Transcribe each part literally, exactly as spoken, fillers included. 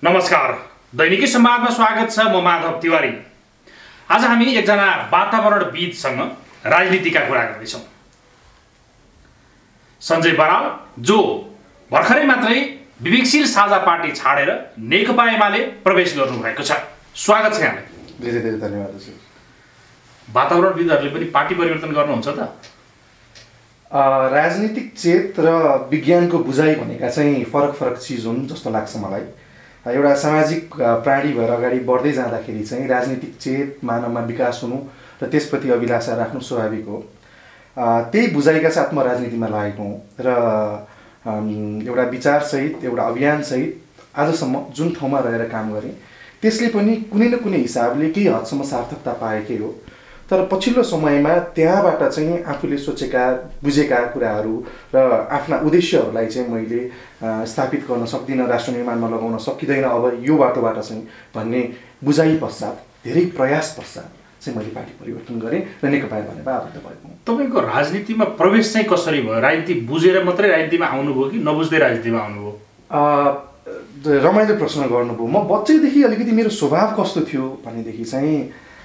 नमस्कार, दैनिकी संवादमा स्वागत छ। म माधव तिवारी। आज हामी एकजना वातावरणविदसँग राजनीतिका कुरा गर्दैछौँ। सञ्जय बराल, जो भर्खरै मात्रै विवेकशील साझा पार्टी छाडेर नेकपा एमाले प्रवेश गर्नुभएको छ। स्वागत छ यहाँलाई। धेरै धेरै धन्यवाद सर। वातावरणविदहरूले पनि पार्टी परिवर्तन गर्नुहुन्छ त? राजनीतिक चेत र विज्ञानको बुझाइ भनेका चाहिँ फरक फरक चिज हुन् जस्तो लाग्छ मलाई। एउटा सामाजिक प्राणी भएर अगाडि बढ्दै जाँदाखेरि चाहिँ राजनीतिक चेत मानवमा विकास हुनु र त्यसप्रति अभिलाषा राख्नु स्वाभाविक हो। त्यही बुझाइका साथ म राजनीतिमा लागेको हुँ र एउटा विचारसहित एउटा अभियानसहित आजसम्म जुन ठाउँमा रहेर काम गरेँ त्यसले पनि कुनै न कुनै हिसाबले केही हदसम्म सार्थकता पाएकै हो। तर पछिल्लो समयमा त्यहाँबाट चाहिँ आफूले सोचेका बुझेका कुराहरू र आफ्ना उद्देश्यहरूलाई चाहिँ मैले स्थापित गर्न सक्दिनँ, राष्ट्र निर्माणमा लगाउन सकिँदैन अब यो बाटोबाट चाहिँ भन्ने बुझाइ पश्चात, धेरै प्रयास पश्चात चाहिँ मैले पार्टी परिवर्तन गरेँ र नेकपा एमालेमा आबद्ध भएको हुँ। तपाईँको राजनीतिमा प्रवेश चाहिँ कसरी भयो? राजनीति बुझेर मात्रै राजनीतिमा आउनुभयो कि नबुझ्दै राजनीतिमा आउनुभयो? रमाइलो प्रश्न गर्नुभयो। म बच्चैदेखि अलिकति मेरो स्वभाव कस्तो थियो भनेदेखि चाहिँ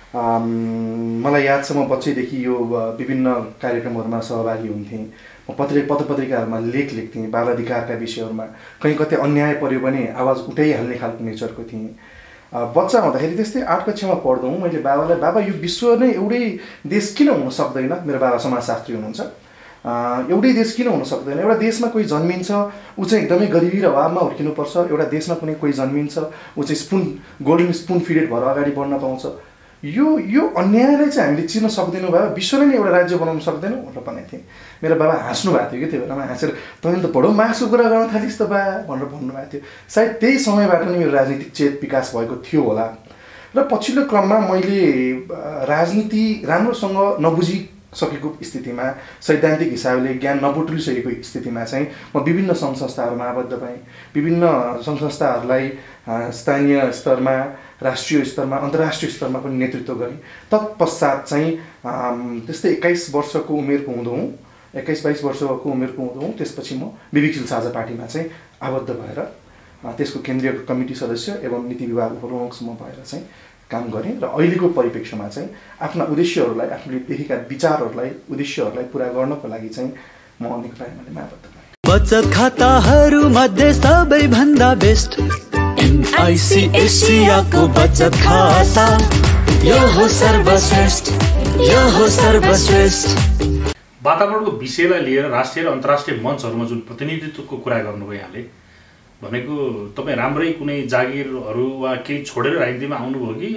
मलाई याद छ, म बच्चैदेखि यो विभिन्न कार्यक्रमहरूमा सहभागी हुन्थेँ। म पत्रिका पत्र पत्रिकाहरूमा लेख लेख्थेँ बाल अधिकारका विषयहरूमा। कहीँ कतै अन्याय पऱ्यो भने आवाज उठाइहाल्ने खालको नेचरको थिएँ। बच्चा हुँदाखेरि त्यस्तै आठ कक्षामा पढ्दा हुँ मैले बाबालाई, बाबा यो विश्व नै एउटै देश किन हुन सक्दैन? मेरो बाबा समाजशास्त्री हुनुहुन्छ। एउटै देश किन हुन सक्दैन? एउटा देशमा कोही जन्मिन्छ ऊ चाहिँ एकदमै गरिबी र अभावमा हुर्किनुपर्छ, एउटा देशमा कुनै कोही जन्मिन्छ ऊ चाहिँ स्पुन गोल्डन स्पुन फिडेड भएर अगाडि बढ्न पाउँछ। यो यो अन्यायलाई चाहिँ हामीले चिर्न सक्दैनौँ बाबा, विश्वले नै एउटा राज्य बनाउन सक्दैनौँ भनेर भनेको थिएँ। मेरो बाबा हाँस्नु भएको थियो कि त्यो बेलामा, हाँसेर तैँले त बडो मासु कुरा गर्न थालिस् त बा भनेर भन्नुभएको थियो। सायद त्यही समयबाट नै मेरो राजनीतिक चेत विकास भएको थियो होला। र पछिल्लो क्रममा मैले राजनीति राम्रोसँग नबुझिसकेको स्थितिमा, सैद्धान्तिक हिसाबले ज्ञान नबटुलिसकेको स्थितिमा चाहिँ म विभिन्न सङ्घ संस्थाहरूमा आबद्ध भएँ। विभिन्न सङ्घ संस्थाहरूलाई स्थानीय स्तरमा, राष्ट्रिय स्तरमा, अन्तर्राष्ट्रिय स्तरमा पनि नेतृत्व गरेँ। तत्पश्चात चाहिँ त्यस्तै एक्काइस वर्षको उमेरको हुँदो हुँ एक्काइस बाइस वर्षको उमेरको हुँदो हुँ त्यसपछि म विवेकशील साझा पार्टीमा चाहिँ आबद्ध भएर त्यसको केन्द्रीय कमिटी सदस्य एवं नीति विभाग प्रमुखसम्म भएर चाहिँ काम गरेँ। र अहिलेको परिप्रेक्ष्यमा चाहिँ आफ्ना उद्देश्यहरूलाई, आफूले देखेका विचारहरूलाई, उद्देश्यहरूलाई पुरा गर्नको लागि चाहिँ म नेकपा एमालेमा आबद्ध भएँ। बचत खाताहरू मध्ये सबैभन्दा बेस्ट एनआइसी एसियाको बचत खाता, यो हो सर्वश्रेष्ठ, यो हो सर्वश्रेष्ठ। वातावरणको विषयलाई लिएर राष्ट्रिय र अन्तर्राष्ट्रिय मञ्चहरूमा जुन प्रतिनिधित्वको कुरा गर्नुभयो यहाँले, भनेको तपाईँ राम्रै कुनै जागिरहरू वा केही छोडेर राजनीतिमा आउनुभयो कि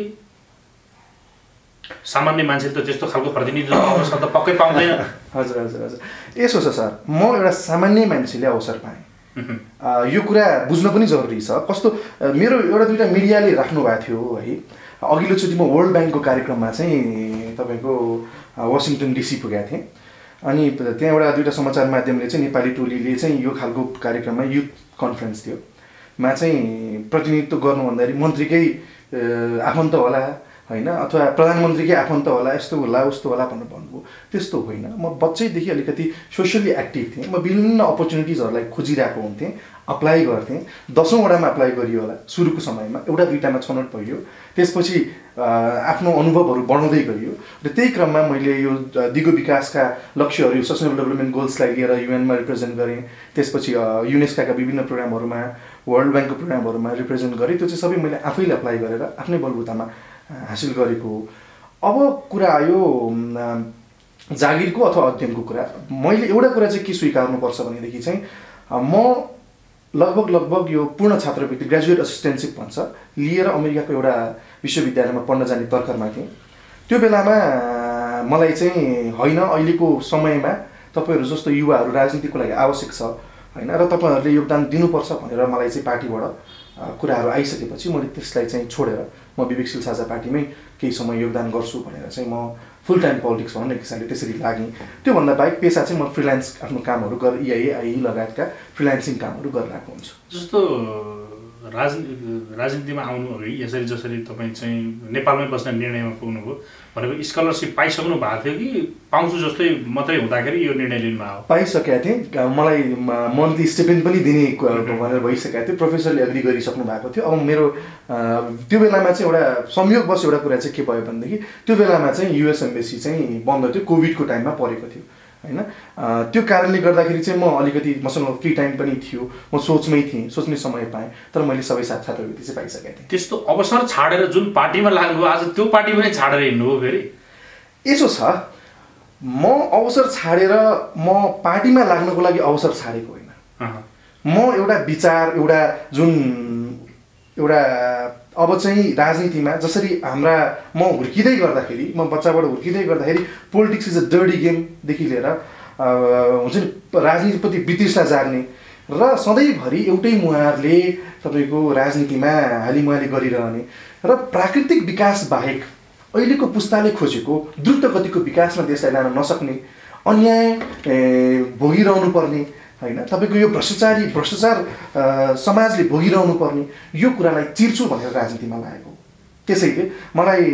सामान्य मान्छेले त त्यस्तो खालको प्रतिनिधित्व अवसर त पक्कै पाउँदैन? हजुर हजुर हजुर यसो छ सर, म एउटा सामान्य मान्छेले अवसर पाएँ। यो कुरा बुझ्न पनि जरुरी छ। कस्तो, मेरो एउटा दुईवटा मिडियाले राख्नु भएको थियो है। अघिल्लोचोटि म वर्ल्ड ब्याङ्कको कार्यक्रममा चाहिँ तपाईँको वासिङटन डिसी पुगेको थिएँ। अनि त्यहाँ एउटा दुईवटा समाचार माध्यमले चाहिँ नेपाली टोलीले चाहिँ यो खालको कार्यक्रममा युथ कन्फरेन्स थियो मा चाहिँ प्रतिनिधित्व गर्नु भन्दाखेरि मन्त्रीकै आफन्त होला होइन, अथवा प्रधानमन्त्रीकै आफन्त होला, यस्तो होला उस्तो होला भनेर भन्नुभयो। त्यस्तो होइन। म बच्चैदेखि अलिकति सोसियली एक्टिभ थिएँ। म विभिन्न अपर्च्युनिटिजहरूलाई खोजिरहेको हुन्थेँ, अप्लाई गर्थेँ। दसौँवटामा अप्लाई गरियो होला सुरुको समयमा, एउटा दुईवटामा छनौट भयो। त्यसपछि आफ्नो अनुभवहरू बढाउँदै गरियो र त्यही क्रममा मैले यो दिगो विकासका लक्ष्यहरू, सस्टेनेबल डेभलपमेन्ट गोल्सलाई लिएर युएनमा रिप्रेजेन्ट गरेँ। त्यसपछि युनेस्कोका विभिन्न प्रोग्रामहरूमा, वर्ल्ड ब्याङ्कको प्रोग्रामहरूमा रिप्रेजेन्ट गरेँ। त्यो चाहिँ सबै मैले आफैले अप्लाई गरेर आफ्नै बलबुतामा हासिल गरेको। अब कुरा आयो जागिरको अथवा अध्ययनको कुरा। मैले एउटा कुरा चाहिँ के स्वीकार्नुपर्छ भनेदेखि चाहिँ म लगभग लगभग यो पूर्ण छात्रवृत्ति, ग्रेजुएट असिस्टेन्टसिप भन्छ, लिएर अमेरिकाको एउटा विश्वविद्यालयमा पढ्न जाने तर्खरमा थिएँ। त्यो बेलामा मलाई चाहिँ होइन, अहिलेको समयमा तपाईँहरू जस्तो युवाहरू राजनीतिको लागि आवश्यक छ होइन, र तपाईँहरूले योगदान दिनुपर्छ भनेर मलाई चाहिँ पार्टीबाट कुराहरू आइसकेपछि मैले त्यसलाई चाहिँ छोडेर म विवेकशील साझा पार्टीमै केही समय योगदान गर्छु भनेर चाहिँ म फुल टाइम पोलिटिक्स भनौँ न किसिमले त्यसरी लागेँ। त्योभन्दा बाहेक पेसा चाहिँ म फ्रिलान्स आफ्नो कामहरू गरेर इआइए आइई लगायतका फ्रिलान्सिङ कामहरू गरिरहेको हुन्छु। जस्तो राजनीति राजनीतिमा आउनु अघि यसरी जसरी तपाईँ चाहिँ नेपालमै बस्ने निर्णयमा पुग्नुभयो भनेको स्कलरसिप पाइसक्नु भएको थियो कि पाउँछु जस्तै मात्रै हुँदाखेरि यो निर्णय लिनु भयो? पाइसकेका थिएँ, मलाई मन्थली स्टिपेन्ड पनि दिने भनेर भइसकेको थियो, प्रोफेसरले एग्री गरिसक्नु भएको थियो। अब मेरो त्यो बेलामा चाहिँ एउटा संयोगवश एउटा कुरा चाहिँ के भयो भनेदेखि त्यो बेलामा चाहिँ युएस एम्बेसी चाहिँ बन्द थियो, कोभिडको टाइममा परेको थियो होइन। त्यो कारणले गर्दाखेरि चाहिँ म अलिकति मसँग फ्री टाइम पनि थियो, म सोचमै थिएँ, सोच्ने समय पाएँ, तर मैले सबै साथसाथीवृत्ति चाहिँ पाइसकेको थिएँ। त्यस्तो अवसर छाडेर जुन पार्टीमा लाग्नुभयो आज त्यो पार्टी पनि छाडेर हिँड्नुभयो फेरि? यसो छ, म अवसर छाडेर म पार्टीमा लाग्नको लागि अवसर छाडेको होइन। म एउटा विचार एउटा जुन एउटा अब चाहिँ राजनीतिमा जसरी हाम्रा म हुर्किँदै गर्दाखेरि म बच्चाबाट हुर्किँदै गर्दाखेरि पोलिटिक्स इज अ डर्टी गेमदेखि लिएर हुन्छ नि राजनीतिप्रति वितृष्णा जाग्ने र सधैँभरि एउटै मुहारले तपाईँको राजनीतिमा हालिमुहाली गरिरहने र प्राकृतिक विकास बाहेक अहिलेको पुस्ताले खोजेको द्रुत गतिको विकासमा देशलाई लान नसक्ने, अन्याय भोगिरहनु पर्ने होइन, तपाईँको यो भ्रष्टाचारी भ्रष्टाचार समाजले भोगिरहनु पर्ने यो कुरालाई चिर्छु भनेर राजनीतिमा लागेको। त्यसैले मलाई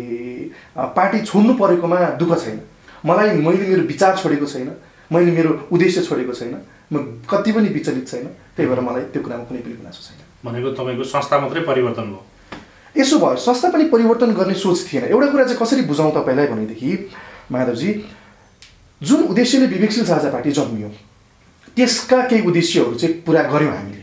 पार्टी छोड्नु परेकोमा दुःख छैन, मलाई मैले मेरो विचार छोडेको छैन, मैले मेरो उद्देश्य छोडेको छैन, म कति पनि विचलित छैन, त्यही भएर मलाई त्यो कुरामा कुनै पनि गुनासो छैन। भनेको तपाईँको संस्था मात्रै परिवर्तन भयो? यसो भयो, संस्था पनि परिवर्तन गर्ने सोच थिएन। एउटा कुरा चाहिँ कसरी बुझाउँ तपाईँलाई भनेदेखि माधवजी, जुन उद्देश्यले विवेकशील साझा पार्टी जन्मियो त्यसका केही उद्देश्यहरू चाहिँ पुरा गऱ्यौँ हामीले।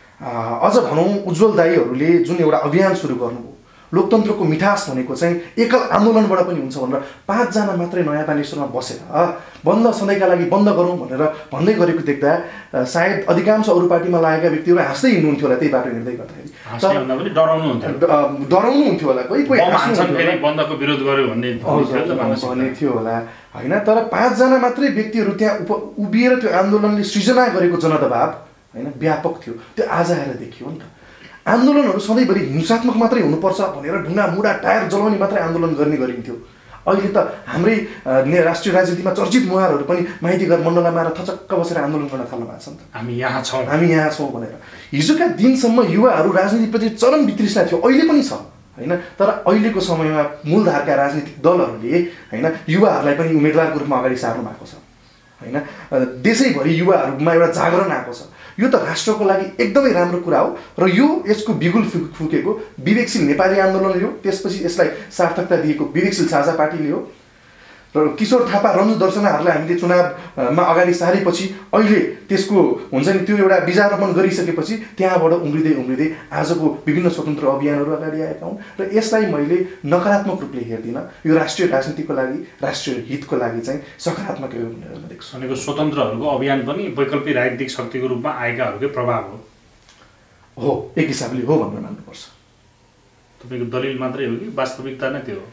अझ भनौँ उज्जवल दाईहरूले जुन एउटा अभियान सुरु गर्नुभयो, लोकतन्त्रको मिठास भनेको चाहिँ एकल आन्दोलनबाट पनि हुन्छ भनेर पाँचजना मात्रै नयाँ बानेश्वरमा बसेर बन्द सधैँका लागि बन्द गरौँ भनेर भन्दै गरेको देख्दा सायद अधिकांश अरू पार्टीमा लागेका व्यक्तिहरू हाँस्दै हिँड्नुहुन्थ्यो होला त्यही बाटो हिँड्दै गर्दाखेरि। डराउनु डराउनु हुन्थ्यो होला, कोही कोही बन्दको विरोध गर्यो भन्ने भन्ने थियो होला होइन। तर पाँचजना मात्रै व्यक्तिहरू त्यहाँ उप उभिएर त्यो आन्दोलनले सृजना गरेको जनदबाव होइन व्यापक थियो, त्यो आज आएर देखियो नि त। आन्दोलनहरू सधैँभरि हिंसात्मक मात्रै हुनुपर्छ भनेर ढुङ्गा मुढा टायर जलाउने मात्रै आन्दोलन गर्ने गरिन्थ्यो। अहिले त हाम्रै राष्ट्रिय राजनीतिमा चर्चित मुहारहरू पनि माइतीघर मण्डलमा आएर थचक्क बसेर आन्दोलन गर्न थाल्नु भएको छ नि त। हामी यहाँ छौँ हामी यहाँ छौँ भनेर। हिजोका दिनसम्म युवाहरू राजनीतिप्रति चरम वितृष्णा थियो, अहिले पनि छ होइन। तर अहिलेको समयमा मूलधारका राजनीतिक दलहरूले होइन युवाहरूलाई पनि उम्मेदवारको रूपमा अगाडि सार्नु भएको छ होइन। देशैभरि युवाहरूमा एउटा जागरण आएको छ। यो त राष्ट्रको लागि एकदमै राम्रो कुरा हो र यो यसको बिगुल फुकेको विवेकशील नेपाली आन्दोलनले हो, त्यसपछि यसलाई सार्थकता दिएको विवेकशील साझा पार्टीले हो र किशोर थापा रन्जु दर्शनाहरूलाई हामीले चुनावमा अगाडि सारेपछि अहिले त्यसको हुन्छ नि त्यो एउटा बीजारोपण गरिसकेपछि त्यहाँबाट उम्रिँदै उम्रिँदै आजको विभिन्न स्वतन्त्र अभियानहरू अगाडि आएका हुन् र यसलाई मैले नकारात्मक रूपले हेर्दिनँ। यो राष्ट्रिय राजनीतिको लागि राष्ट्रिय हितको लागि चाहिँ सकारात्मक हो भनेर म देख्छु। भनेको स्वतन्त्रहरूको अभियान पनि वैकल्पिक राजनीतिक शक्तिको रूपमा आएकाहरूकै प्रभाव हो हो एक हिसाबले हो भनेर मान्नुपर्छ। तपाईँको दलिल मात्रै हो कि वास्तविकता नै त्यो हो?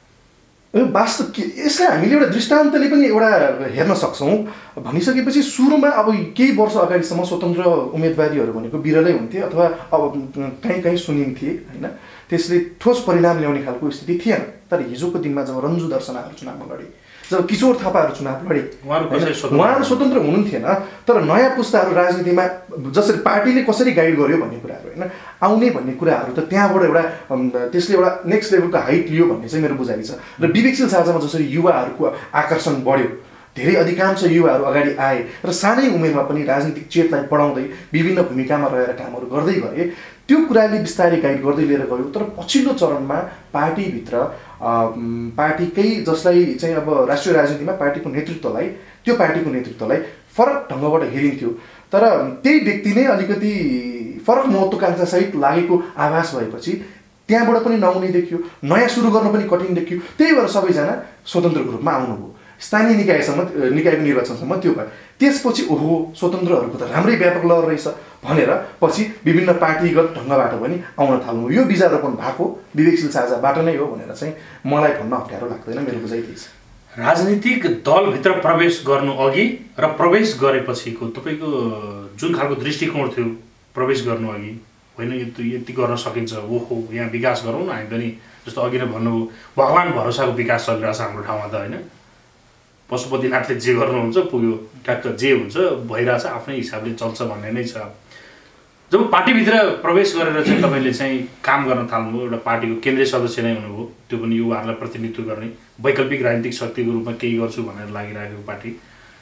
वास्तव के यसलाई हामीले एउटा दृष्टान्तले पनि एउटा हेर्न सक्छौँ। भनिसकेपछि सुरुमा अब केही वर्ष अगाडिसम्म स्वतन्त्र उम्मेदवारीहरू भनेको बिरलै हुन्थे अथवा अब कहीँ कहीँ सुनिन्थे होइन, त्यसले ठोस परिणाम ल्याउने खालको स्थिति थिएन। तर हिजोको दिनमा जब रन्जु दर्शनाहरू चुनावमा लडे, जब किशोर थापाहरू चुनाव लडे, उहाँहरू स्वतन्त्र हुनुहुन्थेन। तर नयाँ पुस्ताहरू राजनीतिमा जसरी पार्टीले कसरी गाइड गर्यो भन्ने कुराहरू होइन आउने भन्ने कुराहरू त त्यहाँबाट एउटा त्यसले एउटा नेक्स्ट लेभलको हाइट लियो भन्ने चाहिँ मेरो बुझाइ छ। र विवेकशील साझामा जसरी युवाहरूको आकर्षण बढ्यो, धेरै अधिकांश युवाहरू अगाडि आए र सानै उमेरमा पनि राजनीतिक चेतलाई बढाउँदै विभिन्न भूमिकामा रहेर कामहरू गर्दै गए, त्यो कुराले बिस्तारै गाइड गर्दै लिएर गयो। तर पछिल्लो चरणमा पार्टीभित्र पार्टीकै जसलाई चाहिँ अब राष्ट्रिय राजनीतिमा पार्टीको नेतृत्वलाई त्यो पार्टीको नेतृत्वलाई फरक ढङ्गबाट हेरिन्थ्यो। तर त्यही व्यक्ति नै अलिकति फरक महत्त्वाकांक्षासहित लागेको आभास भएपछि त्यहाँबाट पनि नहुने देखियो, नयाँ सुरु गर्न पनि कठिन देखियो। त्यही भएर सबैजना स्वतन्त्रको रूपमा आउनुभयो। स्थानीय निकायसम्म निकायको निर्वाचनसम्म त्यो भयो। त्यसपछि ओहो स्वतन्त्रहरूको त राम्रै व्यापक लहर रहेछ भनेर पछि विभिन्न पार्टीगत ढङ्गबाट पनि आउन थाल्नु। यो बीजारोपण भएको विवेकशील साझाबाट नै हो भनेर चाहिँ मलाई भन्न अप्ठ्यारो लाग्दैन, मेरो बुझाइ त्यही छ। राजनीतिक दलभित्र प्रवेश गर्नु अघि र प्रवेश गरेपछिको तपाईँको जुन खालको दृष्टिकोण थियो प्रवेश गर्नु अघि, होइन यो यति गर्न सकिन्छ, ओहो यहाँ विकास गरौँ न हामी पनि, जस्तो अघि नै भन्नुभयो भगवान् भरोसाको विकास चलिरहेको छ हाम्रो ठाउँमा त होइन। पशुपतिनाथले जे गर्नुहुन्छ पुग्यो, ट्याक्क जे हुन्छ भइरहेछ आफ्नै हिसाबले चल्छ भन्ने नै छ। जब पार्टीभित्र प्रवेश गरेर चाहिँ तपाईँले चाहिँ काम गर्न थाल्नुभयो, एउटा पार्टीको केन्द्रीय सदस्य नै हुनुभयो, त्यो पनि युवाहरूलाई प्रतिनिधित्व गर्ने वैकल्पिक राजनीतिक शक्तिको रूपमा केही गर्छु भनेर लागिरहेको पार्टी,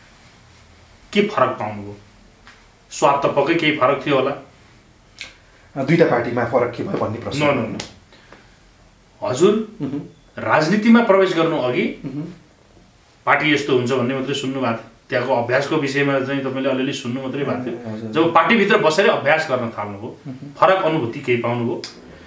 के फरक पाउनुभयो? स्वाद त पक्कै केही फरक थियो होला, दुईटा पार्टीमा फरक के भयो भन्ने प्रश्न। न न हजुर राजनीतिमा प्रवेश गर्नु अघि पार्टी यस्तो हुन्छ भन्ने मात्रै सुन्नु भएको थियो, त्यहाँको अभ्यासको विषयमा चाहिँ तपाईँले अलिअलि सुन्नु मात्रै भएको थियो। जब पार्टीभित्र बसेर अभ्यास गर्न थाल्नुभयो, फरक अनुभूति केही पाउनुभयो?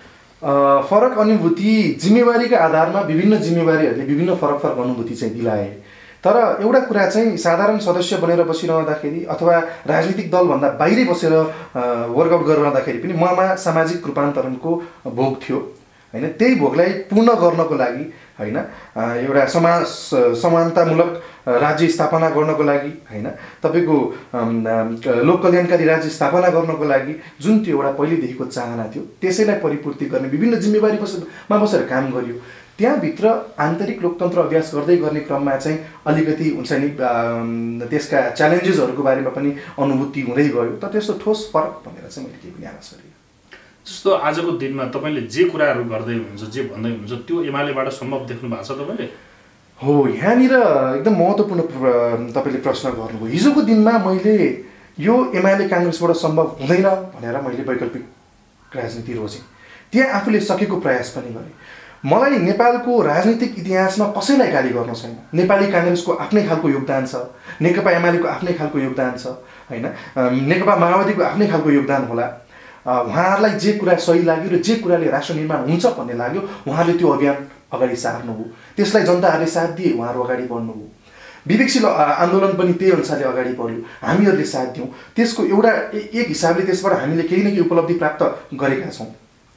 फरक अनुभूति जिम्मेवारीका आधारमा विभिन्न जिम्मेवारीहरूले विभिन्न फरक फरक अनुभूति चाहिँ दिलाए। तर एउटा कुरा चाहिँ साधारण सदस्य बनेर बसिरहँदाखेरि अथवा राजनीतिक दलभन्दा बाहिरै बसेर वर्कआउट गरिरहँदाखेरि पनि ममा सामाजिक रूपान्तरणको भोग थियो होइन। त्यही भोगलाई पूर्ण गर्नको लागि होइन, एउटा समाज समानतामूलक राज्य स्थापना गर्नको लागि होइन, तपाईँको लोक कल्याणकारी राज्य स्थापना गर्नको लागि जुन त्यो एउटा पहिलेदेखिको चाहना थियो त्यसैलाई परिपूर्ति गर्ने विभिन्न जिम्मेवारी बसेमा बसेर काम गरियो। त्यहाँभित्र आन्तरिक लोकतन्त्र अभ्यास गर्दै गर्ने क्रममा चाहिँ अलिकति हुन्छ नि त्यसका च्यालेन्जेसहरूको बारेमा पनि अनुभूति हुँदै गयो। तर त्यस्तो ठोस फरक भनेर चाहिँ मैले केही पनि आवाज गरेँ। जस्तो आजको दिनमा तपाईँले जे कुराहरू गर्दै हुनुहुन्छ, जे भन्दै हुनुहुन्छ, त्यो एमालेबाट सम्भव देख्नु भएको छ तपाईँले? हो, यहाँनिर एकदम महत्त्वपूर्ण तपाईँले प्रश्न गर्नुभयो। हिजोको दिनमा मैले यो एमाले काङ्ग्रेसबाट सम्भव हुँदैन भनेर मैले वैकल्पिक राजनीति रोजेँ। त्यहाँ आफूले सकेको प्रयास पनि गरेँ। मलाई नेपालको राजनीतिक इतिहासमा कसैलाई गाली गर्न छैन। नेपाली काङ्ग्रेसको आफ्नै खालको योगदान छ, नेकपा एमालेको आफ्नै खालको योगदान छ होइन, नेकपा माओवादीको आफ्नै खालको योगदान होला। उहाँहरूलाई जे कुरा सही लाग्यो र जे कुराले राष्ट्र निर्माण हुन्छ भन्ने लाग्यो उहाँहरूले त्यो अभियान अगाडि सार्नुभयो, त्यसलाई जनताहरूले साथ दिए, उहाँहरू अगाडि बढ्नुभयो। विवेकशील आन्दोलन पनि त्यही अनुसारले अगाडि बढ्यो, हामीहरूले साथ दियौँ। त्यसको एउटा एक हिसाबले त्यसबाट हामीले केही न केही उपलब्धि प्राप्त गरेका छौँ।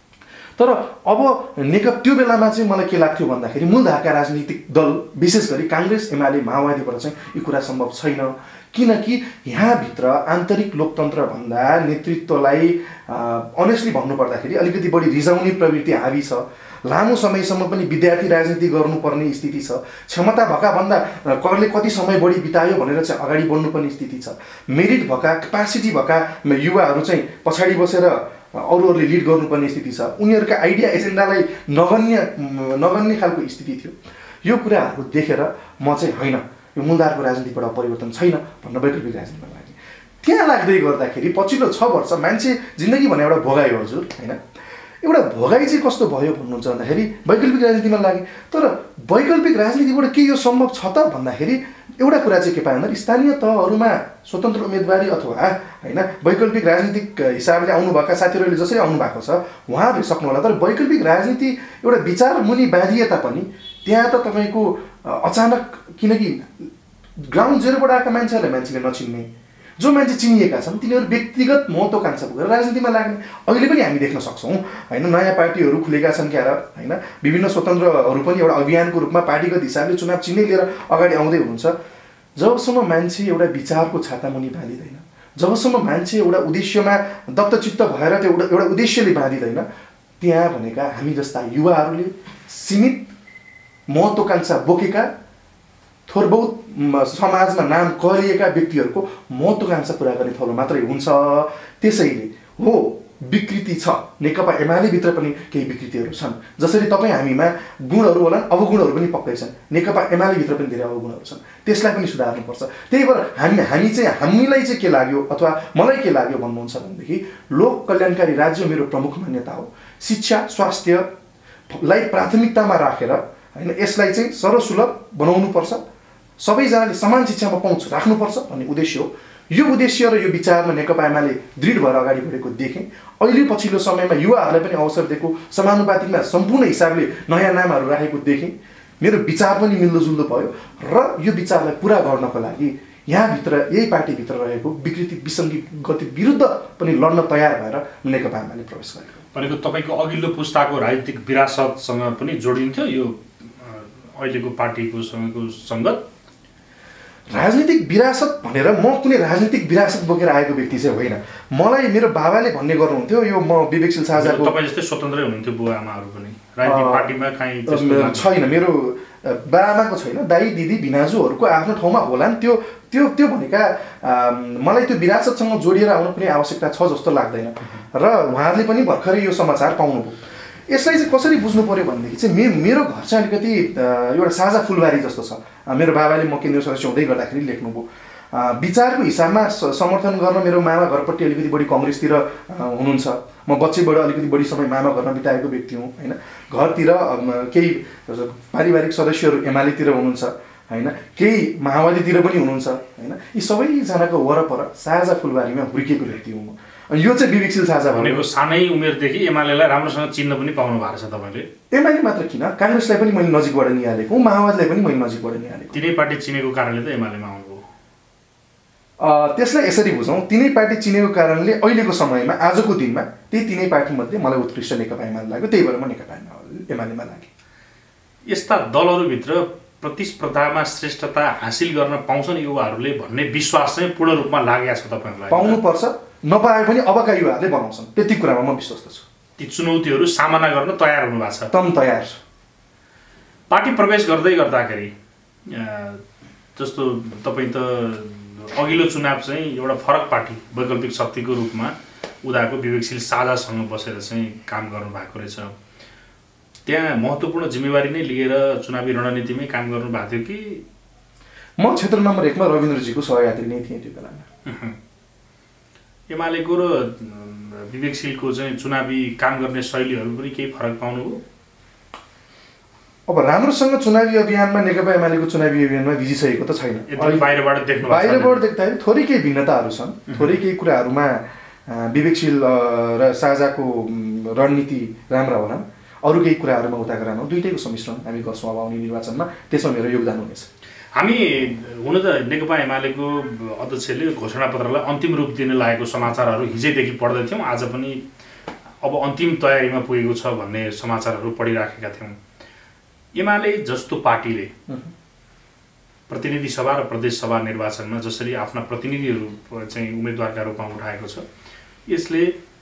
तर अब नेकपा त्यो बेलामा चाहिँ मलाई के लाग्थ्यो भन्दाखेरि मूलधारका राजनीतिक दल विशेष गरी काङ्ग्रेस एमाले माओवादीबाट चाहिँ यो कुरा सम्भव छैन, किनकि यहाँभित्र आन्तरिक लोकतन्त्रभन्दा नेतृत्वलाई अनेस्टली भन्नुपर्दाखेरि अलिकति बढी रिजाउने प्रवृत्ति हावी छ। लामो समयसम्म पनि विद्यार्थी राजनीति गर्नुपर्ने स्थिति छ। क्षमता भएकाभन्दा करले कति समय बढी बितायो भनेर चाहिँ अगाडि बढ्नुपर्ने स्थिति छ। मेरिट भएका क्यापासिटी भएका युवाहरू चाहिँ पछाडि बसेर अरूहरूले लिड गर्नुपर्ने स्थिति छ। उनीहरूका आइडिया एजेन्डालाई नगन्य नगन्ने खालको स्थिति थियो। यो कुराहरू देखेर म चाहिँ होइन, यो मूलधारको राजनीतिबाट परिवर्तन छैन भन्न वैकल्पिक राजनीतिमा लागेँ। त्यहाँ लाग्दै गर्दाखेरि पछिल्लो छ वर्ष मान्छे जिन्दगी भने एउटा भोगायो हजुर होइन। एउटा भोगाई चाहिँ कस्तो भयो भन्नुहुन्छ भन्दाखेरि वैकल्पिक राजनीतिमा लागेँ। तर वैकल्पिक राजनीतिबाट के यो सम्भव छ त भन्दाखेरि एउटा कुरा चाहिँ के पायो भन्दा स्थानीय तहहरूमा स्वतन्त्र उम्मेदवारी अथवा होइन वैकल्पिक राजनीतिक हिसाबले आउनुभएका साथीहरूले जसरी आउनु भएको छ उहाँहरूले सक्नु होला। तर वैकल्पिक राजनीति एउटा विचार मुनि बाँधिए तापनि त्यहाँ त तपाईँको अचानक, किनकि ग्राउन्ड जेरोबाट आएका मान्छेहरूलाई मान्छेले नचिन्ने, जो मान्छे चिनिएका छन् तिनीहरू व्यक्तिगत महत्त्वाकांक्षा बोकेर राजनीतिमा लाग्ने अहिले पनि हामी देख्न सक्छौँ होइन। नयाँ पार्टीहरू खुलेका छन् क्यार होइन, विभिन्न स्वतन्त्रहरू पनि एउटा अभियानको रूपमा पार्टीगत हिसाबले चुनाव चिन्ह लिएर अगाडि आउँदै हुनुहुन्छ। जबसम्म मान्छे एउटा विचारको छातामुनि बाँधिँदैन, जबसम्म मान्छे एउटा उद्देश्यमा दत्तचित्त भएर त्यो एउटा एउटा उद्देश्यले बाँधिँदैन, त्यहाँ भनेका हामी जस्ता युवाहरूले सीमित महत्त्वाकांक्षा बोकेका थोर बहुत समाजमा नाम कहलिएका व्यक्तिहरूको महत्त्वाकांक्षा पुरा गर्ने थलो मात्रै हुन्छ। त्यसैले हो विकृति छ, नेकपा एमालेभित्र पनि केही विकृतिहरू छन्। जसरी तपाईँ हामीमा गुणहरू होला अवगुणहरू पनि पक्कै छन्, नेकपा एमालेभित्र पनि धेरै अवगुणहरू छन्, त्यसलाई पनि सुधार्नुपर्छ। त्यही भएर हामी हामी चाहिँ हामीलाई चाहिँ के लाग्यो अथवा मलाई के लाग्यो भन्नुहुन्छ भनेदेखि लोक कल्याणकारी राज्य मेरो प्रमुख मान्यता हो। शिक्षा स्वास्थ्यलाई प्राथमिकतामा राखेर होइन यसलाई चाहिँ सर्वसुलभ बनाउनुपर्छ, सबैजनाले समान शिक्षामा पहुँच राख्नुपर्छ भन्ने उद्देश्य हो। यो उद्देश्य र यो विचारमा नेकपा एमाले दृढ भएर अगाडि बढेको देखेँ। अहिले पछिल्लो समयमा युवाहरूलाई पनि अवसर दिएको, समानुपातिकमा सम्पूर्ण हिसाबले नयाँ नामहरू राखेको देखेँ। मेरो विचार पनि मिल्दोजुल्दो भयो र यो विचारलाई पुरा गर्नको लागि यहाँभित्र यही पार्टीभित्र रहेको विकृति विसङ्गी गति विरुद्ध पनि लड्न तयार भएर नेकपा एमाले प्रवेश गरेको। भनेको तपाईँको अघिल्लो पुस्ताको राजनीतिक विरासतसँग पनि जोडिन्थ्यो यो अहिलेको पार्टीको सँगको सङ्गत? राजनीतिक विरासत भनेर म कुनै राजनीतिक विरासत बोकेर आएको व्यक्ति चाहिँ होइन। मलाई मेरो बाबाले भन्ने गर्नुहुन्थ्यो, यो म विवेकशील साझाको तपाईँ जस्तै स्वतन्त्रै हुनुहुन्थ्यो बुवा आमाहरू पनि राजनीतिक पार्टीमा काहीँ छैन। मेरो बाआमाको छैन, दाई दिदी भिनाजुहरूको आफ्नो ठाउँमा होलान्। त्यो त्यो त्यो भनेका मलाई त्यो विरासतसँग जोडिएर आउनु कुनै आवश्यकता छ जस्तो लाग्दैन र उहाँहरूले पनि भर्खरै यो समाचार पाउनुभयो। यसलाई चाहिँ कसरी बुझ्नु पर्यो भनेदेखि चाहिँ मे मेरो घर चाहिँ अलिकति एउटा साझा फुलबारी जस्तो छ। मेरो बाबाले म केन्द्रीय सदस्य हुँदै गर्दाखेरि लेख्नुभयो। विचारको हिसाबमा समर्थन गर्न मेरो मामा घरपट्टि अलिकति बढी कङ्ग्रेसतिर हुनुहुन्छ। म बच्चैबाट अलिकति बढी समय मामा घरमा बिताएको व्यक्ति हुँ होइन। घरतिर केही पारिवारिक सदस्यहरू एमालेतिर हुनुहुन्छ होइन, केही माओवादीतिर पनि हुनुहुन्छ होइन। यी सबैजनाको वरपर साझा फुलबारीमा हुर्किएको व्यक्ति हुँ म। यो चाहिँ विवेकशील साझा भनेको सानै उमेरदेखि एमालेलाई राम्रोसँग चिन्न पनि पाउनु भएको छ तपाईँले। एमाले मात्र किन, काङ्ग्रेसलाई पनि मैले नजिकबाट निहालेको, माओवादीलाई पनि मैले नजिकबाट निहालेको। तिनै पार्टी चिनेको कारणले त एमालेमा आउनुभयो। त्यसलाई यसरी बुझौँ, तिनै पार्टी चिनेको कारणले अहिलेको समयमा आजको दिनमा त्यही तिनै पार्टीमध्ये मलाई उत्कृष्ट नेकपा एमाले लाग्यो, त्यही भएर म नेकपा एमालेमा लागेँ। यस्ता दलहरूभित्र प्रतिस्पर्धामा श्रेष्ठता हासिल गर्न पाउँछन् युवाहरूले भन्ने विश्वास चाहिँ पूर्ण रूपमा लागेको छ तपाईँहरूलाई? पाउनुपर्छ, नपाए पनि अबका युवाहरूले बनाउँछन्, त्यति कुरामा म विश्वस्त छु। ती चुनौतीहरू सामना गर्न तयार हुनु भएको छ? तम तयार छु। पार्टी प्रवेश गर्दै गर्दाखेरि जस्तो तपाईँ त अघिल्लो चुनाव चाहिँ एउटा फरक पार्टी वैकल्पिक शक्तिको रूपमा उदाको विवेकशील साझासँग बसेर चाहिँ काम गर्नुभएको रहेछ। त्यहाँ महत्त्वपूर्ण जिम्मेवारी नै लिएर चुनावी रणनीतिमै काम गर्नु भएको थियो कि? म क्षेत्र नम्बर एकमा रविन्द्रजीको सहयात्री नै थिएँ त्यो बेलामा। एमालेको र विवेकशीलको चाहिँ चुनावी काम गर्ने शैलीहरू पनि केही फरक पाउनुभयो? अब राम्रोसँग चुनावी अभियानमा नेकपा एमालेको चुनावी अभियानमा भिजिसकेको त छैन। बाहिरबाट देख्नु बाहिरबाट देख्दाखेरि थोरै केही भिन्नताहरू छन्, थोरै केही कुराहरूमा विवेकशील र साझाको रणनीति राम्रा होलान्, अरू केही कुराहरूमा उताको राम्रो, दुइटैको सम्मिश्रण हामी गर्छौँ अब आउने निर्वाचनमा, त्यसमा मेरो योगदान हुनेछ। हामी हुन त नेकपा एमालेको अध्यक्षले घोषणापत्रलाई अन्तिम रूप दिन लागेको समाचारहरू हिजैदेखि पढ्दै थियौँ, आज पनि अब अन्तिम तयारीमा पुगेको छ भन्ने समाचारहरू पढिराखेका थियौँ। एमाले जस्तो पार्टीले प्रतिनिधि सभा र प्रदेश सभा निर्वाचनमा जसरी आफ्ना प्रतिनिधिहरू चाहिँ उम्मेदवारका रूपमा उठाएको छ, यसले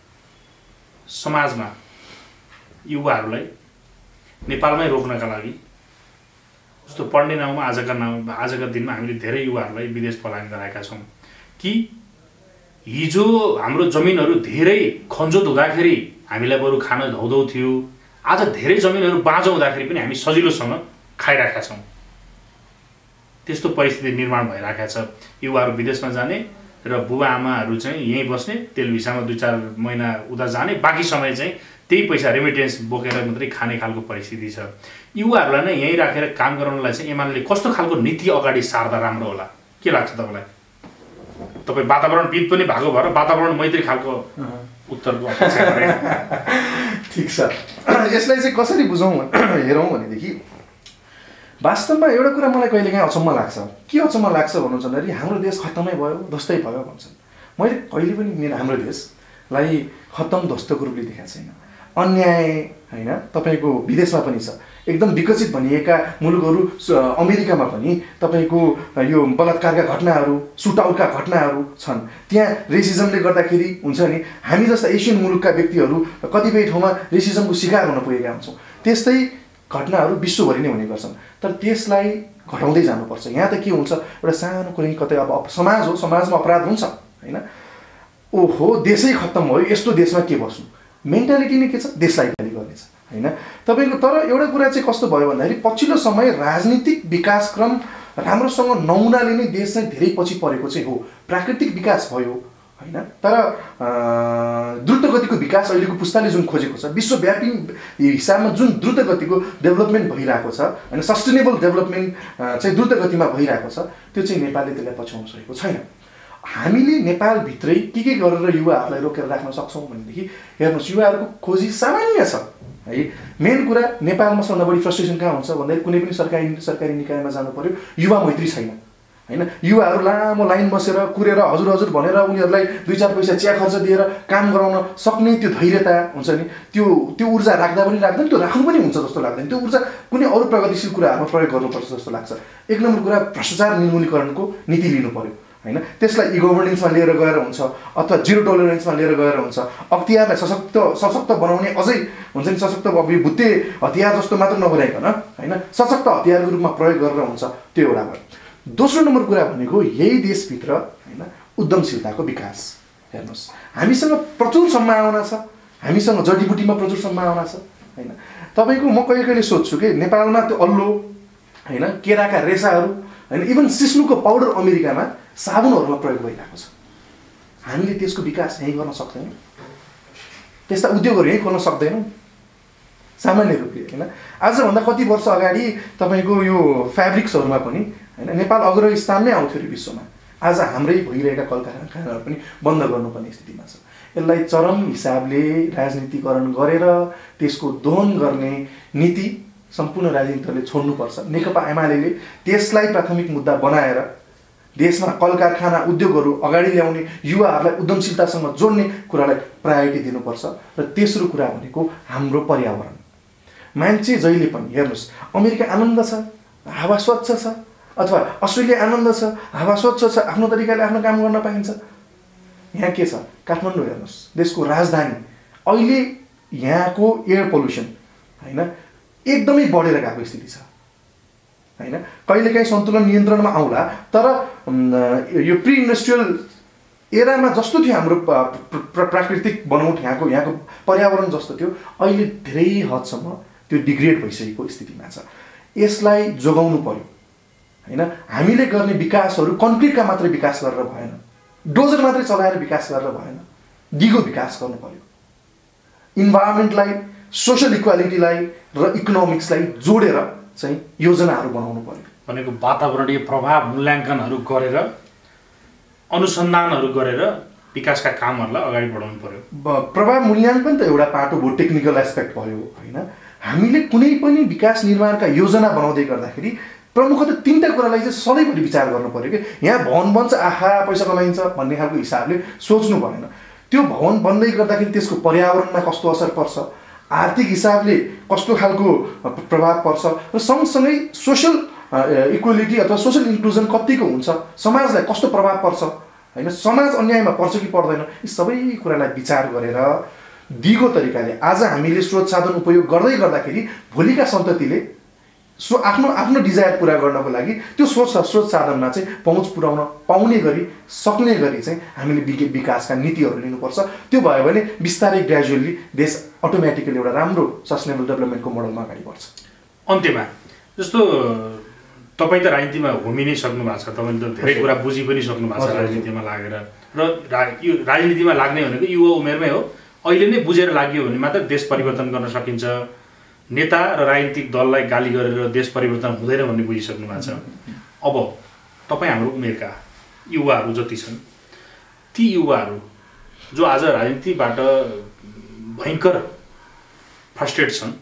समाजमा युवाहरूलाई नेपालमै रोक्नका लागि जस्तो पढ्ने नाउँमा आजका नाउँ आजका दिनमा हामीले धेरै युवाहरूलाई विदेश पलायन गराएका छौँ कि हिजो हाम्रो जमिनहरू धेरै खन्जोत हुँदाखेरि हामीलाई बरु खान धौधौ थियो, आज धेरै जमिनहरू बाँझो हुँदाखेरि पनि हामी सजिलोसँग खाइराखेका छौँ। त्यस्तो परिस्थिति निर्माण भइरहेको छ। युवाहरू विदेशमा जाने र बुबा आमाहरू चाहिँ यहीँ बस्ने, तेल भिसामा दुई चार महिना उता जाने, बाँकी समय चाहिँ त्यही पैसा रेमिटेन्स बोकेर मात्रै खाने खालको परिस्थिति छ। युवाहरूलाई नै यहीँ राखेर काम गराउनलाई चाहिँ एमाले कस्तो खालको नीति अगाडि सार्दा राम्रो होला, के लाग्छ तपाईँलाई? तपाईँ वातावरणविद पनि भएको भएर वातावरण मैत्री खालको उत्तरको अपेक्षा गरे। ठिक छ, यसलाई चाहिँ कसरी बुझौँ हेरौँ भनेदेखि वास्तवमा एउटा कुरा मलाई कहिलेकाहीँ अचम्म लाग्छ। के अचम्म लाग्छ भन्नुहुन्छ भन्दाखेरि हाम्रो देश खत्तमै भयो, ध्वस्तै भयो भन्छन्। मैले कहिले पनि मेरो हाम्रो देशलाई खत्तम ध्वस्तको रूपले देखाएको छैन। अन्याय होइन तपाईँको विदेशमा पनि छ, एकदम विकसित भनिएका मुलुकहरू अमेरिकामा पनि तपाईँको यो बलात्कारका घटनाहरू, सुटआउटका घटनाहरू छन्। त्यहाँ रेसिजमले गर्दाखेरि हुन्छ नि, हामी जस्ता एसियन मुलुकका व्यक्तिहरू कतिपय ठाउँमा रेसिजमको शिकार हुन पुगेका हुन्छौँ। त्यस्तै घटनाहरू विश्वभरि नै हुने गर्छन्, तर त्यसलाई घटाउँदै जानुपर्छ। यहाँ त के हुन्छ, एउटा सानो कुनै कतै अब समाज हो, समाजमा अपराध हुन्छ होइन, ओहो देशै खत्तम भयो, यस्तो देशमा के बस्नु, मेन्टालिटी नै के छ, देशलाई खाली गर्नेछ होइन तपाईँको। तर एउटा कुरा चाहिँ कस्तो भयो भन्दाखेरि पछिल्लो समय राजनीतिक विकासक्रम राम्रोसँग नहुनाले नै देश चाहिँ धेरै पछि परेको चाहिँ हो। प्राकृतिक विकास भयो होइन, तर द्रुत गतिको विकास अहिलेको पुस्ताले जुन खोजेको छ, विश्वव्यापी हिसाबमा जुन द्रुत गतिको डेभलपमेन्ट भइरहेको छ होइन, सस्टेनेबल डेभलपमेन्ट चाहिँ द्रुत गतिमा भइरहेको छ, त्यो चाहिँ नेपालले त्यसलाई पछ्याउन सकेको छैन। हामीले नेपालभित्रै के के गरेर युवाहरूलाई रोकेर राख्न सक्छौँ भनेदेखि हेर्नुहोस्, युवाहरूको खोजी सामान्य छ है। मेन कुरा नेपालमा सबभन्दा बढी फ्रस्ट्रेसन कहाँ हुन्छ भन्दाखेरि कुनै पनि सरकारी सरकारी निकायमा जानु पर्यो, युवा मैत्री छैन होइन। युवाहरू लामो लाइन बसेर कुरेर हजुर हजुर भनेर उनीहरूलाई दुई चार पैसा चिया खर्च दिएर काम गराउन सक्ने त्यो धैर्यता हुन्छ नि, त्यो त्यो ऊर्जा राख्दा पनि राख्दैन, त्यो राख्नु पनि हुन्छ जस्तो लाग्दैन। त्यो ऊर्जा कुनै अरू प्रगतिशील कुराहरूमा प्रयोग गर्नुपर्छ जस्तो लाग्छ। एक नम्बर कुरा भ्रष्टाचार निर्मूलीकरणको नीति लिनु पर्यो हैन त्यसलाई ई गभर्नेन्समा लिएर गएर हुन्छ अथवा जिरो टोलरेन्समा लिएर गएर हुन्छ अख्तियारलाई सशक्त सशक्त बनाउने अझै हुन्छ नि सशक्त अब यो भुत्ते हतियार जस्तो मात्र नबनाइकन हैन सशक्त हतियारको रूपमा प्रयोग गरेर हुन्छ त्यो एउटा भयो दोस्रो नम्बर कुरा भनेको यही देशभित्र हैन उद्यमशीलताको विकास हेर्नुस् हामीसँग प्रचुर सम्भावना छ हामीसँग जडीबुटीमा प्रचुर सम्भावना छ हैन तपाईको म कहिले कहिले सोध्छु के नेपालमा त्यो अल्लो हैन केराका रेसाहरू हैन इभन सिस्नुको पाउडर अमेरिकामा साबुनहरुमा प्रयोग भइरहेको छ हामीले त्यसको विकास यही गर्न सक्दैनौं त्यस्ता उद्योगहरु यही गर्न सक्दैनौं सामान्य रूपले हैन आजभन्दा कति वर्ष अगाडि तपाईको यो फ्याब्रिक्सहरुमा पनि हैन नेपाल अग्र स्थानमै आउँथ्यो विश्वमा आज हाम्रै भइरहेका कलकारखानाहरु पनि बन्द गर्नुपर्ने स्थितिमा छ यसलाई चरम हिसाबले राजनीतिकरण गरेर त्यसको दोहन गर्ने नीति सम्पूर्ण राजनीतिले छोड्नुपर्छ नेकपा एमालेले त्यसलाई प्राथमिक मुद्दा बनाएर देशमा कलकारखाना उद्योगहरु अगाडि ल्याउने युवाहरुलाई उद्यमशीलतासँग जोड्ने कुरालाई प्रायोरिटी दिनुपर्छ र तेस्रो कुरा भनेको हाम्रो पर्यावरण मान्छे जहिले पनि हेर्नुस् अमेरिका आनन्द छ हावा स्वच्छ छ अथवा अस्ट्रेलिया आनन्द छ हावा स्वच्छ छ आफ्नो तरिकाले आफ्नो काम गर्न पाइन्छ यहाँ के छ काठमाडौँ हेर्नुस् देशको राजधानी अहिले यहाँको एयर पोल्युसन हैन एकदमै बढेर गएको स्थिति छ हैन कहिलेकाहीँ सन्तुलन नियन्त्रणमा आउला तर यो प्री इन्डस्ट्रियल एरामा जस्तो थियो हाम्रो प्राकृतिक बनौट यहाँको यहाँको पर्यावरण जस्तो थियो अहिले धेरै हदसम्म त्यो डिग्रेड भइसकेको स्थितिमा छ यसलाई जोगाउनु पर्यो हैन हामीले गर्ने विकासहरु कन्क्रिटका मात्र विकास गरेर भएन डोजर मात्रै चलाएर विकास गरेर भएन दिगो विकास गर्नु पर्यो इन्भाइरोन्मेन्टलाई सोशल इक्वालिटीलाई र इकोनोमिक्सलाई जोडेर चाहिँ योजनाहरू बनाउनु पर्यो भनेको वातावरणीय प्रभाव मूल्याङ्कनहरू गरेर अनुसन्धानहरू गरेर विकासका कामहरूलाई अगाडि बढाउनु पर्यो प्रभाव मूल्याङ्कन त एउटा पाटो भयो टेक्निकल एस्पेक्ट भयो हैन हामीले कुनै पनि विकास निर्माणका योजना बनाउँदै गर्दाखेरि प्रमुखतः तीनटा कुरालाई चाहिँ सधैँभरि विचार गर्नु पर्यो कि यहाँ भवन बन्छ आहा पैसा कमाइन्छ भन्ने खालको हिसाबले सोच्नु भएन त्यो भवन बन्दै गर्दाखेरि त्यसको पर्यावरणमा कस्तो असर पर्छ आर्थिक हिसाबले कस्तो खालको प्रभाव पर्छ र सँगसँगै सोशल इक्वालिटी अथवा सोशल इन्क्लुजन कतिको हुन्छ समाजलाई कस्तो प्रभाव पर्छ हैन समाज अन्यायमा पर्छ कि पर्दैन यी सबै कुरालाई विचार गरेर दिगो तरिकाले आज हामीले स्रोत साधन उपयोग गर्दै गर्दाखेरि भोलिका सन्ततिले सो आफ्नो आफ्नो डिजायर पूरा गर्नको लागि त्यो स्रोत स्रोत साधनमा चाहिँ पहुँच पुर्याउन पाउने गरी सक्ने गरी चाहिँ हामीले विकासका नीतिहरू लिनुपर्छ त्यो भयो भने बिस्तारै ग्रेजुअली देश अटोमेटिकली एउटा राम्रो सस्टेनेबल डेभलपमेन्टको मोडलमा अगाडि बढ्छ अन्त्यमा जस्तो तपाईँ त राजनीतिमा होमि नै सक्नु भएको छ तपाईँले त धेरै कुरा बुझि पनि सक्नु भएको छ राजनीतिमा लागेर र यो राजनीतिमा लाग्ने भनेको युवा उमेरमै हो अहिले नै बुझेर लाग्यो भने मात्र देश परिवर्तन गर्न सकिन्छ नेता र राजनीतिक दललाई गाली गरेर देश परिवर्तन हुँदैन भन्ने बुझिसक्नु भएको छ अब तपाईँ हाम्रो उमेरका युवाहरू जति छन् ती युवाहरू जो आज राजनीतिबाट भयङ्कर फ्रस्ट्रेट छन्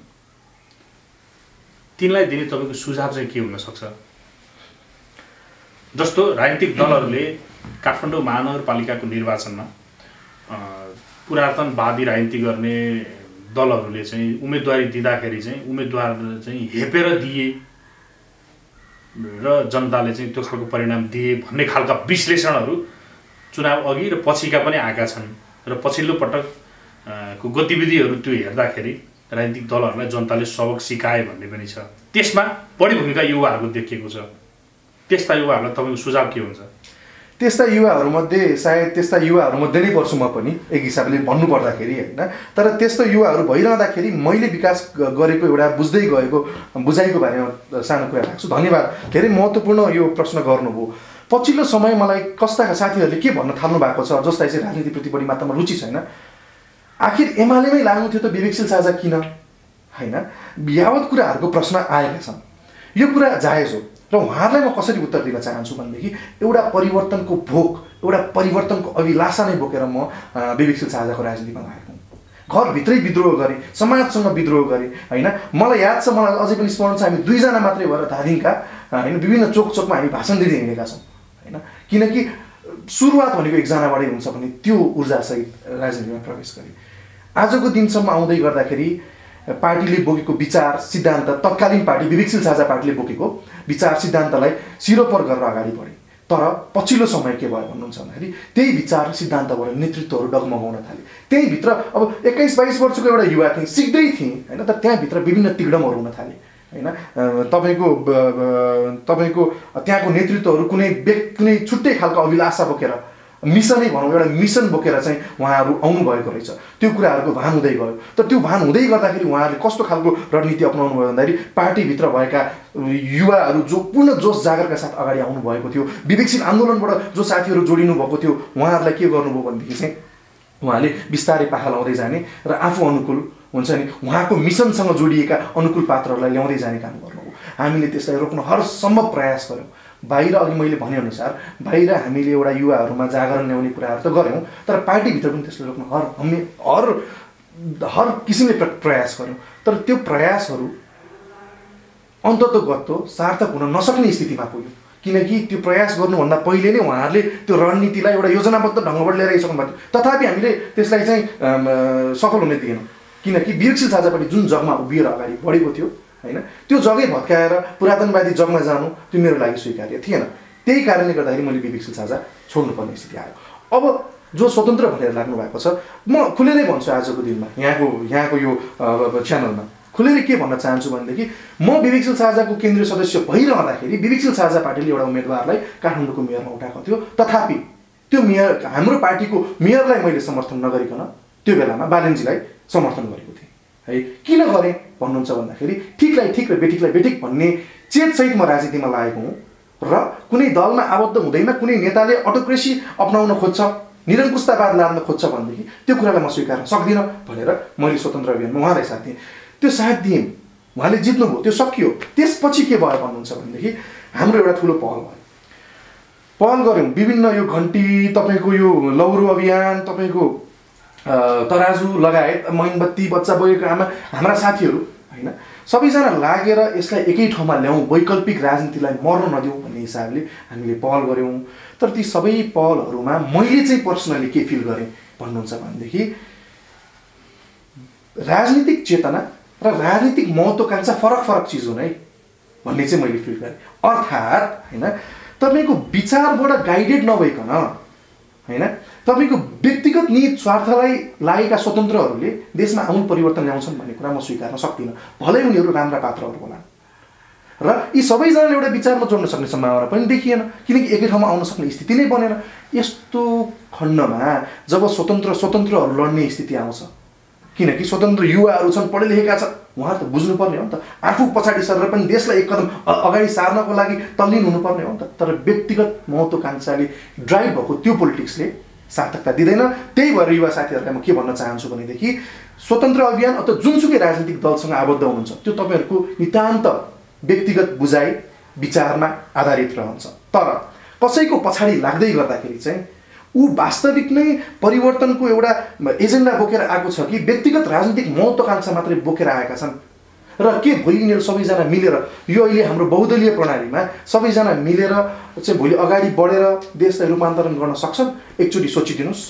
तिनलाई दिने तपाईँको सुझाव चाहिँ के हुन सक्छ जस्तो राजनीतिक दलहरूले काठमाडौँ महानगरपालिकाको निर्वाचनमा पुरातनवादी राजनीति गर्ने दलहरूले चाहिँ उम्मेदवारी दिँदाखेरि चाहिँ उम्मेदवार चाहिँ हेपेर दिए र जनताले चाहिँ त्यो खालको परिणाम दिए भन्ने खालका विश्लेषणहरू चुनाव अघि र पछिका पनि आएका छन् र पछिल्लो पटक को गतिविधिहरू त्यो हेर्दाखेरि राजनीतिक दलहरूलाई जनताले सबक सिकाए भन्ने पनि छ त्यसमा बढी भूमिका युवाहरूको देखिएको छ त्यस्ता युवाहरूलाई तपाईँको सुझाव के हुन्छ त्यस्ता युवाहरूमध्ये सायद त्यस्ता युवाहरूमध्ये नै पर्छु म पनि एक हिसाबले भन्नुपर्दाखेरि हैन तर त्यस्तो युवाहरू भइरहँदाखेरि मैले विकास गरेको एउटा बुझ्दै गएको बुझाइको बारेमा सानो कुरा राख्छु धन्यवाद धेरै महत्त्वपूर्ण यो प्रश्न गर्नुभयो पछिल्लो समय मलाई कस्ता साथीहरूले के भन्न थाल्नु भएको छ जसलाई चाहिँ राजनीतिप्रति बढी मात्रामा रुचि छैन आखिर एमालेमै लाग्नु थियो त विवेकशील साझा किन हैन यावत कुराहरूको प्रश्न आएका छन् यो कुरा जायज हो र उहाँहरूलाई म कसरी उत्तर दिन चाहन्छु भनेदेखि एउटा परिवर्तनको भोक एउटा परिवर्तनको अभिलाषा नै बोकेर म विवेकशील साझाको राजनीतिमा लागेको घरभित्रै विद्रोह गरेँ समाजसँग विद्रोह गरेँ हैन मलाई याद छ मलाई अझै पनि स्मरण छ हामी दुईजना मात्रै भएर धादिङका हैन विभिन्न चोक चोकमा हामी भाषण दिँदै हिँडेका छौँ हैन किनकि सुरुवात भनेको एकजनाबाटै हुन्छ भने त्यो ऊर्जासहित राजनीतिमा प्रवेश गरेँ आजको दिनसम्म आउँदै गर्दाखेरि पार्टीले बोकेको विचार सिद्धान्त तत्कालीन पार्टी विवेकशील साझा पार्टीले बोकेको विचार सिद्धान्तलाई सिरोपर गरेर अगाडि बढे तर पछिल्लो समय के भयो भन्नुहुन्छ भन्दाखेरि त्यही विचार र सिद्धान्तबाट नेतृत्वहरू डगमगाउन थाले। त्यहीभित्र अब एक्काइस बाइस वर्षको एउटा युवा थिएँ, सिक्दै थिएँ होइन, तर त्यहाँभित्र विभिन्न तिगडमहरू हुन थाले होइन। तपाईँको तपाईँको त्यहाँको नेतृत्वहरू कुनै व्यक्ति कुनै छुट्टै खालको अभिलाषा बोकेर मिसनै भनौँ एउटा मिसन बोकेर चाहिँ उहाँहरू आउनुभएको रहेछ। त्यो कुराहरूको भान हुँदै गयो। तर त्यो भान हुँदै गर्दाखेरि उहाँहरूले कस्तो खालको रणनीति अपनाउनु भयो भन्दाखेरि पार्टीभित्र भएका युवाहरू जो पूर्ण जोस जागरका साथ अगाडि आउनुभएको थियो, विवेकशील आन्दोलनबाट जो साथीहरू जोडिनु भएको थियो, उहाँहरूलाई के गर्नुभयो भनेदेखि चाहिँ उहाँले बिस्तारै पाखा लाउँदै जाने र आफू अनुकूल हुन्छ नि उहाँको मिसनसँग जोडिएका अनुकूल पात्रहरूलाई ल्याउँदै जाने काम गर्नुभयो। हामीले त्यसलाई रोक्न हर सम्भव प्रयास गऱ्यौँ। बाहिर अघि मैले भनेअनुसार बाहिर हामीले एउटा युवाहरूमा जागरण ल्याउने कुराहरू त गऱ्यौँ, तर पार्टीभित्र पनि त्यसलाई रोक्न हर हामी हर हर किसिमले प्रयास गऱ्यौँ। तर त्यो प्रयासहरू अन्ततोगत्तो सार्थक हुन नसक्ने स्थितिमा पुग्यो, किनकि त्यो प्रयास गर्नुभन्दा पहिले नै उहाँहरूले त्यो रणनीतिलाई एउटा योजनाबद्ध ढङ्गबाट ल्याएर आइसक्नु भएको थियो। तथापि हामीले त्यसलाई चाहिँ सफल हुन दिएनौँ, किनकि विवेकशील साझापार्टी जुन जगमा उभिएर अगाडि बढेको थियो होइन, त्यो जगै भत्काएर पुरातनवादी जगमा जानु त्यो मेरो लागि स्वीकार्य थिएन। त्यही कारणले गर्दाखेरि मैले विवेकशील साझा छोड्नुपर्ने स्थिति आयो। अब जो स्वतन्त्र भनेर लाग्नु भएको छ, म खुलेरै भन्छु आजको दिनमा यहाँको यहाँको यो च्यानलमा खुलेरै के भन्न चाहन्छु भनेदेखि म विवेकशील साझाको केन्द्रीय सदस्य भइरहँदाखेरि विवेकशील साझा पार्टीले एउटा उम्मेदवारलाई काठमाडौँको मेयरमा उठाएको थियो। तथापि त्यो मेयर हाम्रो पार्टीको मेयरलाई मैले समर्थन नगरिकन त्यो बेलामा बालेनजीलाई समर्थन गरेको थिएँ है। किन गरेँ भन्नुहुन्छ भन्दाखेरि ठिकलाई ठिक र बेठिकलाई बेठिक भन्ने चेतसहित म राजनीतिमा लागेको हुँ र कुनै दलमा आबद्ध हुँदैमा कुनै नेताले अटोक्रेसी अपनाउन खोज्छ, निरङ्कुशतावाद लाद्न खोज्छ भनेदेखि त्यो कुरालाई म स्वीकार्न सक्दिनँ भनेर मैले स्वतन्त्र अभियानमा उहाँलाई साथ दिएँ। त्यो साथ दिएँ, उहाँले जित्नुभयो, त्यो सकियो। त्यसपछि के भयो भन्नुहुन्छ भनेदेखि हाम्रो एउटा ठुलो पहल भयो, पहल गऱ्यौँ। विभिन्न यो घन्टी तपाईँको यो लौरो अभियान तपाईँको तराजु लगायत मोमबत्ती बच्चा बोकेको आमा हाम्रा साथीहरू होइन सबैजना लागेर यसलाई एकै ठाउँमा ल्याउँ, वैकल्पिक राजनीतिलाई मर्न नदिउँ भन्ने हिसाबले हामीले पहल गऱ्यौँ। तर ती सबै पहलहरूमा मैले चाहिँ पर्सनली के फिल गरेँ भन्नुहुन्छ भनेदेखि राजनीतिक चेतना र राजनीतिक महत्त्वाकांक्षा फरक फरक चिज हुन् है भन्ने चाहिँ मैले फिल गरेँ। अर्थात् होइन तपाईँको विचारबाट गाइडेड नभइकन होइन तपाईँको व्यक्तिगत निहित स्वार्थलाई लागेका स्वतन्त्रहरूले देशमा आउनु परिवर्तन ल्याउँछन् भन्ने कुरा म स्वीकार्न सक्दिनँ, भलै उनीहरू राम्रा पात्रहरू होलान्। र यी सबैजनाले एउटा विचारमा जोड्न सक्ने सम्भावना पनि देखिएन, किनकि एकै ठाउँमा आउन सक्ने स्थिति नै बनेन। यस्तो खण्डमा जब स्वतन्त्र स्वतन्त्रहरू लड्ने स्थिति आउँछ, किनकि स्वतन्त्र युवाहरू छन्, पढे लेखेका छन्, उहाँहरू त बुझ्नुपर्ने हो नि त, आफू पछाडि सरेर पनि देशलाई एक कदम अगाडि सार्नको लागि तल्लीन हुनुपर्ने हो नि त। तर व्यक्तिगत महत्त्वाकांक्षाले ड्राइभ भएको त्यो पोलिटिक्सले सार्थकता दिँदैन। त्यही भएर युवा साथीहरूलाई म के भन्न चाहन्छु भनेदेखि स्वतन्त्र अभियान अथवा जुनसुकै राजनीतिक दलसँग आबद्ध हुनुहुन्छ त्यो तपाईँहरूको नितान्त व्यक्तिगत बुझाइ विचारमा आधारित रहन्छ। तर कसैको पछाडि लाग्दै गर्दाखेरि चाहिँ ऊ वास्तविक नै परिवर्तनको एउटा एजेन्डा बोकेर आएको छ कि व्यक्तिगत राजनीतिक महत्त्वाकांक्षा मात्रै बोकेर आएका छन् र के भोलि यिनीहरू सबैजना मिलेर यो अहिले हाम्रो बहुदलीय प्रणालीमा सबैजना मिलेर चाहिँ भोलि अगाडि बढेर देशलाई रूपान्तरण गर्न सक्छन्? एकचोटि सोचिदिनुहोस्।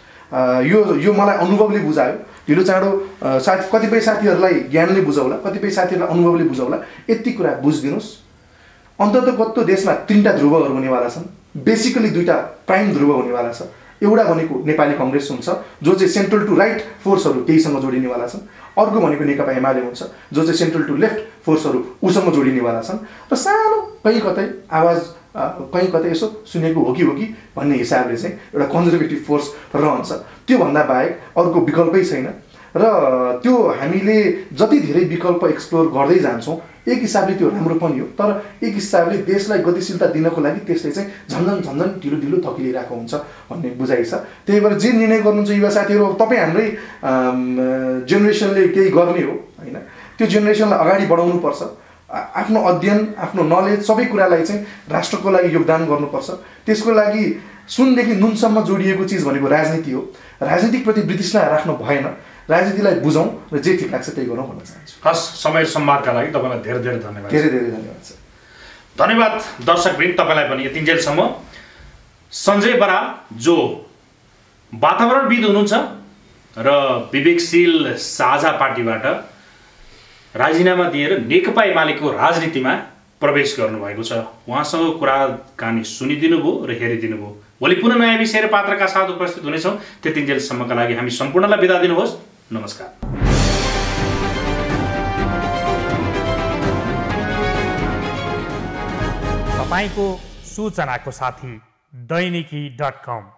यो यो मलाई अनुभवले बुझायो। ढिलो चाँडो साथी कतिपय साथीहरूलाई ज्ञानले बुझाउला, कतिपय साथीहरूलाई अनुभवले बुझाउला। यति कुरा बुझिदिनुहोस्, अन्ततोगत्तो देशमा तीनटा ध्रुवहरू हुनेवाला छन्। बेसिकली दुईटा प्राइम ध्रुव हुनेवाला छ। एउटा भनेको नेपाली कङ्ग्रेस हुन्छ जो चाहिँ सेन्ट्रल टु राइट फोर्सहरू त्यहीसँग जोडिनेवाला छन्। अर्को भनेको नेकपा एमाले हुन्छ जो चाहिँ सेन्ट्रल टु लेफ्ट फोर्सहरू उसँग जोडिनेवाला छन्। र सानो कहीँ कतै आवाज कहीँ कतै यसो सुनेको हो कि हो कि भन्ने हिसाबले चाहिँ एउटा कन्जर्भेटिभ फोर्स रहन्छ। त्योभन्दा बाहेक अर्को विकल्पै छैन। र त्यो हामीले जति धेरै विकल्प एक्सप्लोर गर्दै जान्छौँ एक हिसाबले त्यो राम्रो पनि हो, तर एक हिसाबले देशलाई गतिशीलता दिनको लागि त्यसले चाहिँ झन्झन झन्झन ढिलो ढिलो थकिलिरहेको हुन्छ भन्ने बुझाइ छ। त्यही भएर जे निर्णय गर्नुहुन्छ युवा साथीहरू, तपाईँ हाम्रै जेनेरेसनले केही गर्ने हो होइन, त्यो जेनेरेसनलाई अगाडि बढाउनुपर्छ। आफ्नो अध्ययन, आफ्नो नलेज सबै कुरालाई चाहिँ राष्ट्रको लागि योगदान गर्नुपर्छ। त्यसको लागि सुनदेखि नुनसम्म जोडिएको चिज भनेको राजनीति हो। राजनीतिकप्रति ब्रिटिसलाई राख्नु भएन, राजनीतिलाई बुझौँ र जे ठिक लाग्छ त्यही गरौँ भन्न चाहन्छु। हस्, समय सम्वादका लागि तपाईँलाई धेरै धेरै धन्यवाद। धेरै धेरै धन्यवाद छ। धन्यवाद दर्शकवृन्द, तपाईँलाई पनि यतिन्जेलसम्म सञ्जय बराल जो वातावरणविद हुनुहुन्छ र विवेकशील साझा पार्टीबाट राजीनामा दिएर नेकपा एमालेको राजनीतिमा प्रवेश गर्नुभएको छ। उहाँसँग कुराकानी सुनिदिनु भयो र हेरिदिनु भयो। भोलि पुनः नयाँ विषय र पात्रका साथ उपस्थित हुनेछौँ। त्यतिन्जेलसम्मका लागि हामी सम्पूर्णलाई बिदा दिनुहोस्। नमस्कार। तपाईको सूचनाको साथी दैनिकी डट कम।